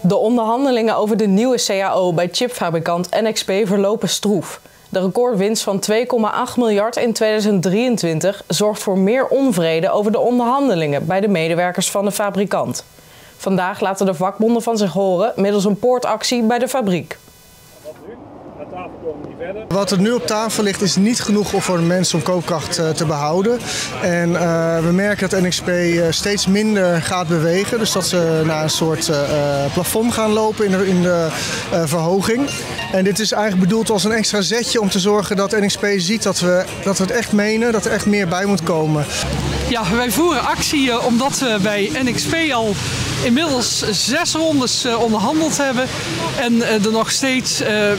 De onderhandelingen over de nieuwe CAO bij chipfabrikant NXP verlopen stroef. De recordwinst van 2,8 miljard in 2023 zorgt voor meer onvrede over de onderhandelingen bij de medewerkers van de fabrikant. Vandaag laten de vakbonden van zich horen middels een poortactie bij de fabriek. Wat er nu op tafel ligt is niet genoeg voor de mensen om koopkracht te behouden. En we merken dat NXP steeds minder gaat bewegen. Dus dat ze naar een soort plafond gaan lopen in de verhoging. En dit is eigenlijk bedoeld als een extra zetje om te zorgen dat NXP ziet dat we het echt menen, dat er echt meer bij moet komen. Ja, wij voeren actie omdat we bij NXP al inmiddels 6 rondes onderhandeld hebben. En er nog steeds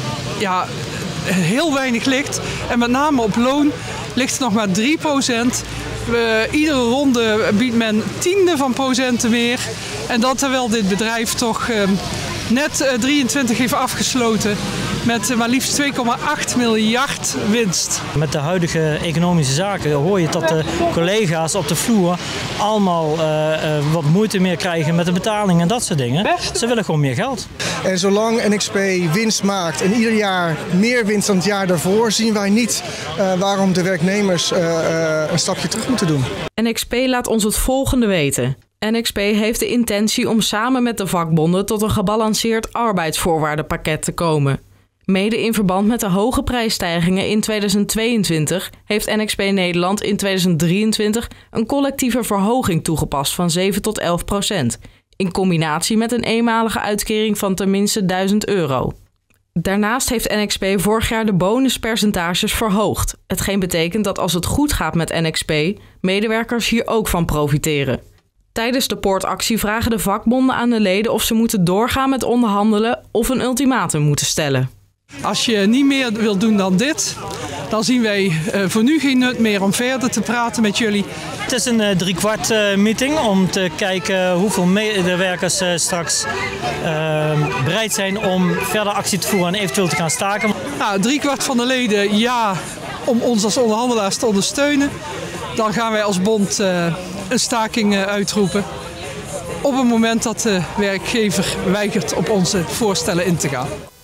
heel weinig ligt. En met name op loon ligt er nog maar 3%. Iedere ronde biedt men tiende van procenten meer. En dat terwijl dit bedrijf toch net 23 heeft afgesloten met maar liefst 2,8 miljard winst. Met de huidige economische zaken hoor je dat de collega's op de vloer allemaal wat moeite meer krijgen met de betaling en dat soort dingen. Ze willen gewoon meer geld. En zolang NXP winst maakt en ieder jaar meer winst dan het jaar daarvoor, zien wij niet waarom de werknemers een stapje terug moeten doen. NXP laat ons het volgende weten. NXP heeft de intentie om samen met de vakbonden tot een gebalanceerd arbeidsvoorwaardenpakket te komen. Mede in verband met de hoge prijsstijgingen in 2022 heeft NXP Nederland in 2023 een collectieve verhoging toegepast van 7 tot 11%, in combinatie met een eenmalige uitkering van tenminste €1000. Daarnaast heeft NXP vorig jaar de bonuspercentages verhoogd, hetgeen betekent dat als het goed gaat met NXP, medewerkers hier ook van profiteren. Tijdens de poortactie vragen de vakbonden aan de leden of ze moeten doorgaan met onderhandelen of een ultimatum moeten stellen. Als je niet meer wilt doen dan dit, dan zien wij voor nu geen nut meer om verder te praten met jullie. Het is een 3/4 meeting om te kijken hoeveel medewerkers straks bereid zijn om verder actie te voeren en eventueel te gaan staken. Nou, 3/4 van de leden ja om ons als onderhandelaars te ondersteunen. Dan gaan wij als bond een staking uitroepen op het moment dat de werkgever weigert op onze voorstellen in te gaan.